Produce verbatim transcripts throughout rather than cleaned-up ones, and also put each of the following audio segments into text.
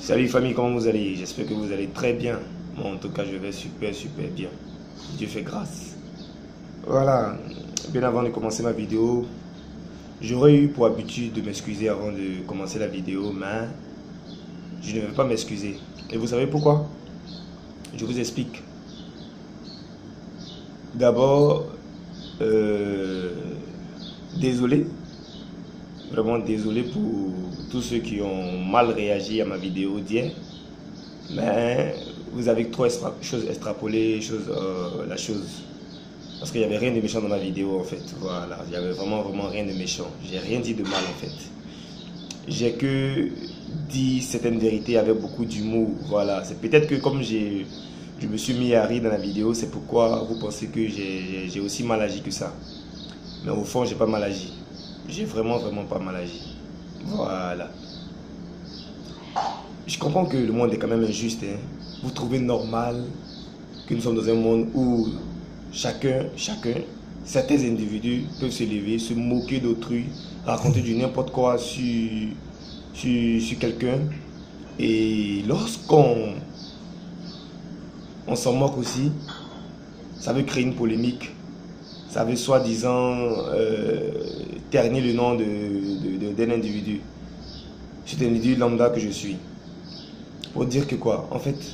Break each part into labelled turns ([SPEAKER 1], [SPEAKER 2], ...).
[SPEAKER 1] Salut famille, comment vous allez? J'espère que vous allez très bien. Moi en tout cas je vais super super bien. Dieu fait grâce. Voilà, bien avant de commencer ma vidéo, j'aurais eu pour habitude de m'excuser avant de commencer la vidéo, mais je ne vais pas m'excuser. Et vous savez pourquoi? Je vous explique. D'abord, euh, désolé. Vraiment désolé pour tous ceux qui ont mal réagi à ma vidéo d'hier. Mais vous avez trop extra chose extrapolé chose, euh, la chose. Parce qu'il n'y avait rien de méchant dans ma vidéo en fait. Voilà, il n'y avait vraiment, vraiment rien de méchant. J'ai rien dit de mal en fait. J'ai que dit certaines vérités avec beaucoup d'humour. Voilà, c'est peut-être que comme j'ai, je me suis mis à rire dans la vidéo, c'est pourquoi vous pensez que j'ai aussi mal agi que ça. Mais au fond, j'ai pas mal agi. J'ai vraiment, vraiment pas mal agi. Voilà. Je comprends que le monde est quand même injuste. Hein. Vous trouvez normal que nous sommes dans un monde où chacun, chacun, certains individus peuvent se lever, se moquer d'autrui, raconter du n'importe quoi sur, sur, sur quelqu'un. Et lorsqu'on on s'en moque aussi, ça veut créer une polémique. Ça veut soi-disant euh, ternir le nom d'un de, de, de, individu. C'est un individu lambda que je suis. Pour dire que quoi? En fait,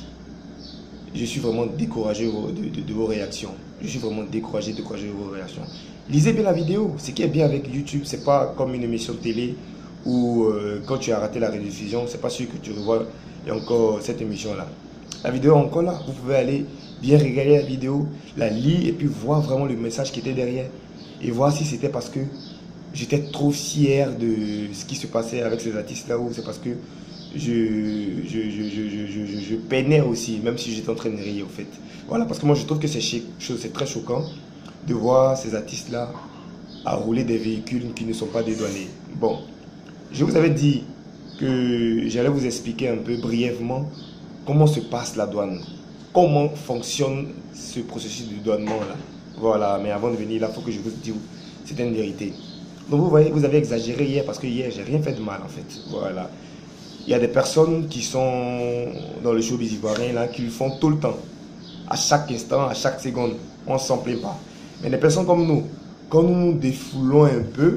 [SPEAKER 1] je suis vraiment découragé de, de, de vos réactions. Je suis vraiment découragé, découragé de vos réactions. Lisez bien la vidéo. Ce qui est bien avec YouTube, c'est pas comme une émission de télé où euh, quand tu as raté la rediffusion, c'est pas sûr que tu revois encore cette émission-là. La vidéo est encore là. Vous pouvez aller bien regarder la vidéo, la lire et puis voir vraiment le message qui était derrière. Et voir si c'était parce que j'étais trop fier de ce qui se passait avec ces artistes-là ou c'est parce que je, je, je, je, je, je, je peinais aussi, même si j'étais en train de rire, en fait. Voilà, parce que moi, je trouve que c'est très choquant de voir ces artistes-là à rouler des véhicules qui ne sont pas dédouanés. Bon, je vous avais dit que j'allais vous expliquer un peu brièvement comment se passe la douane, comment fonctionne ce processus de douanement-là. Voilà, mais avant de venir là, il faut que je vous dise certaines vérités. Donc vous voyez, vous avez exagéré hier parce que hier, j'ai rien fait de mal en fait. Voilà. Il y a des personnes qui sont dans le showbiz ivoirien là, qui le font tout le temps. À chaque instant, à chaque seconde. On ne s'en plaît pas. Mais des personnes comme nous, quand nous nous défoulons un peu,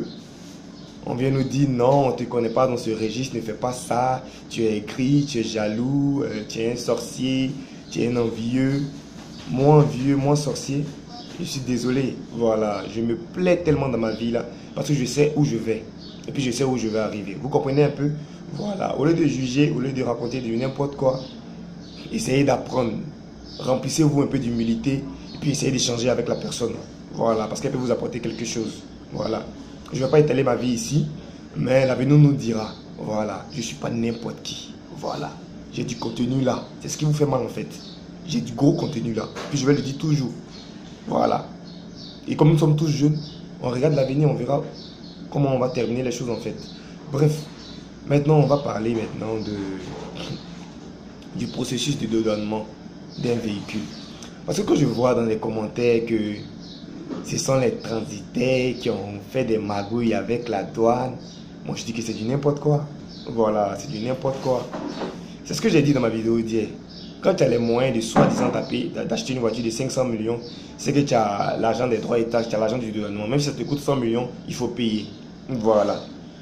[SPEAKER 1] on vient nous dire non, on ne te connaît pas dans ce registre, ne fais pas ça, tu es écrit, tu es jaloux, euh, tu es un sorcier, tu es un envieux. Moi envieux, moi sorcier, je suis désolé. Voilà, je me plais tellement dans ma vie là, parce que je sais où je vais. Et puis je sais où je vais arriver. Vous comprenez un peu? Voilà, au lieu de juger, au lieu de raconter de n'importe quoi, essayez d'apprendre. Remplissez-vous un peu d'humilité et puis essayez d'échanger avec la personne. Voilà, parce qu'elle peut vous apporter quelque chose. Voilà. Je ne vais pas étaler ma vie ici, mais l'avenir nous dira. Voilà, je ne suis pas n'importe qui. Voilà, j'ai du contenu là. C'est ce qui vous fait mal en fait. J'ai du gros contenu là. Puis je vais le dire toujours. Voilà. Et comme nous sommes tous jeunes, on regarde l'avenir, on verra comment on va terminer les choses en fait. Bref, maintenant on va parler maintenant de, du processus de dédouanement d'un véhicule. Parce que quand je vois dans les commentaires que ce sont les transitaires qui ont fait des magouilles avec la douane, moi je dis que c'est du n'importe quoi. Voilà, c'est du n'importe quoi. C'est ce que j'ai dit dans ma vidéo d'hier. Quand tu as les moyens de soi-disant taper, d'acheter une voiture de cinq cents millions, c'est que tu as l'argent des droits et taxes, tu as l'argent du gouvernement. Même si ça te coûte cent millions, il faut payer. Voilà.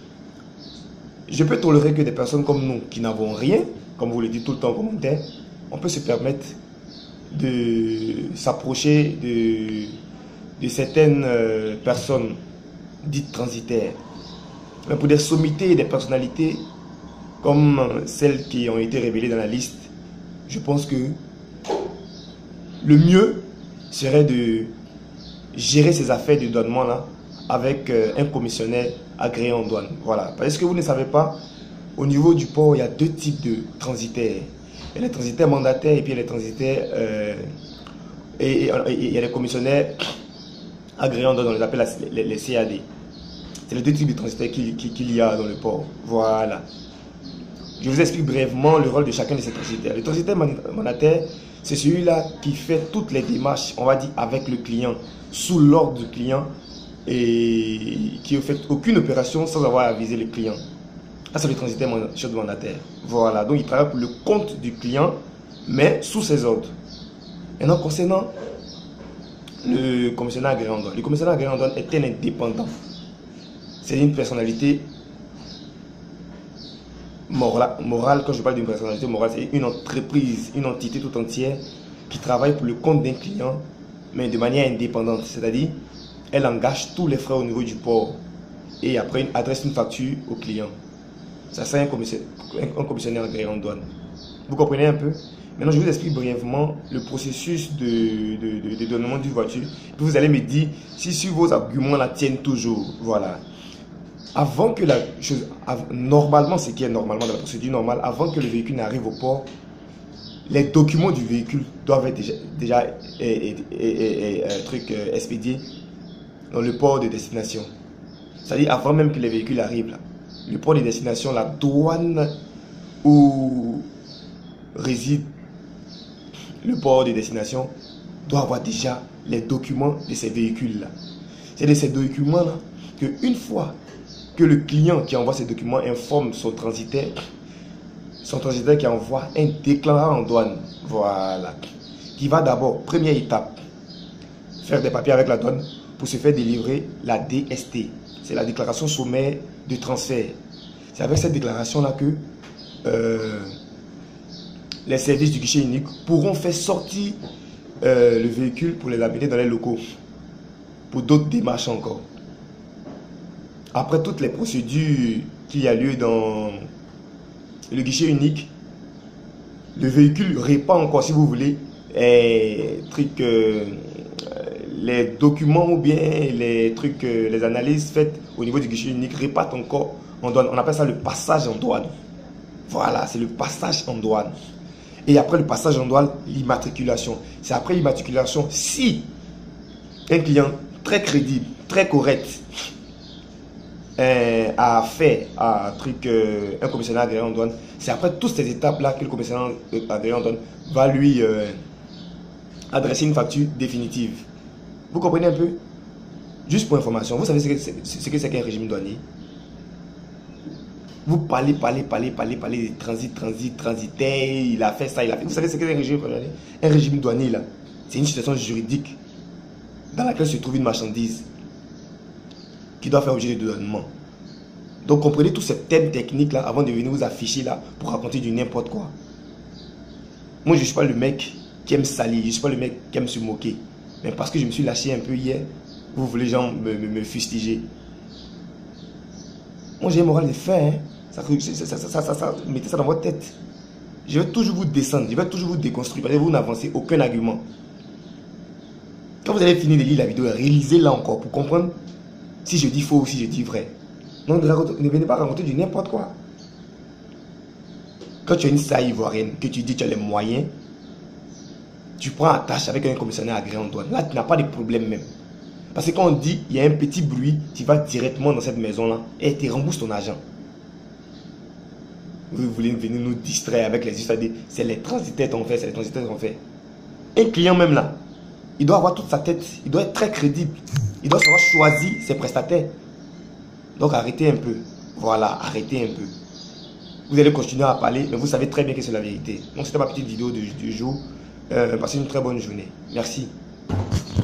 [SPEAKER 1] Je peux tolérer que des personnes comme nous, qui n'avons rien, comme vous le dites tout le temps en commentaire, on peut se permettre de s'approcher de, de certaines euh, personnes dites transitaires. Mais pour des sommités et des personnalités comme celles qui ont été révélées dans la liste, je pense que le mieux serait de gérer ces affaires de douanement là avec un commissionnaire agréé en douane. Voilà. Parce que vous ne savez pas, au niveau du port, il y a deux types de transitaires. Il y a les transitaires mandataires et puis il y a les transitaires euh, et, et, et il y a les commissionnaires agréés en douane, on les appelle les, les C A D. C'est les deux types de transitaires qu'il qu'il y a dans le port. Voilà. Je vous explique brièvement le rôle de chacun de ces transitaires. Le transitaire mandataire, c'est celui-là qui fait toutes les démarches, on va dire, avec le client, sous l'ordre du client, et qui ne fait aucune opération sans avoir avisé le client. Ah, c'est le transitaire chef mandataire. Voilà, donc il travaille pour le compte du client, mais sous ses ordres. Maintenant, concernant le commissionnaire agréé en douane, le commissionnaire agréé en douane est un indépendant. C'est une personnalité morale, morale. Quand je parle d'une personnalité morale, c'est une entreprise, une entité tout entière qui travaille pour le compte d'un client, mais de manière indépendante. C'est-à-dire, elle engage tous les frais au niveau du port et après une, adresse une facture au client. Ça, c'est un commissionnaire, un commissionnaire agréé en douane. Vous comprenez un peu? Maintenant, je vous explique brièvement le processus de, de, de, de donnement d'une voiture. Puis vous allez me dire si, si vos arguments la tiennent toujours. Voilà. Avant que la chose, normalement, ce qui est normalement dans la procédure normale, avant que le véhicule n'arrive au port, les documents du véhicule doivent être déjà, déjà et, et, et, et, un truc euh, expédié dans le port de destination. C'est-à-dire avant même que les véhicules arrivent là. Le port de destination, la douane où réside le port de destination doit avoir déjà les documents de ces véhicules-là. C'est de ces documents-là qu'une fois que le client qui envoie ces documents informe son transitaire, son transitaire qui envoie un déclarant en douane, voilà, qui va d'abord, première étape, faire des papiers avec la douane pour se faire délivrer la D S T. C'est la déclaration sommaire de transfert. C'est avec cette déclaration-là que euh, les services du guichet unique pourront faire sortir euh, le véhicule pour les amener dans les locaux pour d'autres démarches encore. Après toutes les procédures qu'il y a lieu dans le guichet unique, le véhicule répand encore, si vous voulez, les trucs, euh, les documents ou bien les trucs, euh, les analyses faites au niveau du guichet unique repartent encore en douane. On appelle ça le passage en douane. Voilà, c'est le passage en douane. Et après le passage en douane, l'immatriculation. C'est après l'immatriculation, si un client très crédible, très correct, euh, a fait à un truc, euh, un commissionnaire agréé en douane, c'est après toutes ces étapes-là que le commissionnaire agréé en douane va lui euh, adresser une facture définitive. Vous comprenez un peu? Juste pour information, vous savez ce que c'est ce que c'est qu'un régime douanier? Vous parlez, parlez, parlez, parlez, parlez de transit, transit, transitaire, il a fait ça, il a fait. Vous savez ce qu'est un régime douanier? Un régime douanier, là, c'est une situation juridique dans laquelle se trouve une marchandise qui doit faire objet de douanement. Donc comprenez tous ces thèmes techniques là avant de venir vous afficher là pour raconter du n'importe quoi. Moi je ne suis pas le mec qui aime salir, je ne suis pas le mec qui aime se moquer. Mais parce que je me suis lâché un peu hier, vous voulez genre me, me, me fustiger. Moi j'ai un moral de fer, hein. Ça, ça, ça, ça, ça, ça, mettez ça dans votre tête. Je vais toujours vous descendre, je vais toujours vous déconstruire parce que vous n'avancez aucun argument. Quand vous allez finir de lire la vidéo, réalisez-la encore pour comprendre si je dis faux ou si je dis vrai. Non, ne venez pas raconter du n'importe quoi. Quand tu as une saille ivoirienne, que tu dis que tu as les moyens, tu prends la tâche avec un commissionnaire agréé en douane. Là, tu n'as pas de problème même. Parce que quand on dit il y a un petit bruit, tu vas directement dans cette maison-là et tu rembourses ton argent. Vous voulez venir nous distraire avec les histoires de c'est les transitaires qu'on fait, c'est les transitaires qu'on fait. Un client même là, il doit avoir toute sa tête, il doit être très crédible. Il doit savoir choisir ses prestataires. Donc arrêtez un peu. Voilà, arrêtez un peu. Vous allez continuer à parler, mais vous savez très bien que c'est la vérité. Donc c'était ma petite vidéo du, du jour. Euh, passez une très bonne journée. Merci.